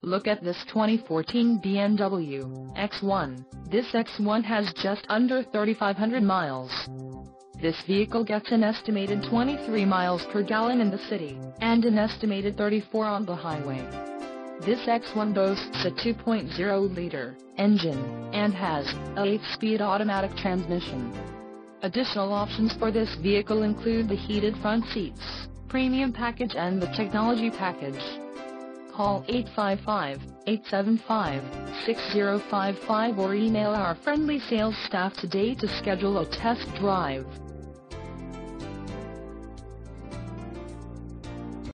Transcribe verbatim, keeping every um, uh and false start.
Look at this twenty fourteen B M W X one. This X one has just under thirty-five hundred miles. This vehicle gets an estimated twenty-three miles per gallon in the city, and an estimated thirty-four on the highway. This X one boasts a two point oh liter engine, and has a eight-speed automatic transmission. Additional options for this vehicle include the heated front seats, premium package and the technology package. Call eight five five, eight seven five, six zero five five or email our friendly sales staff today to schedule a test drive.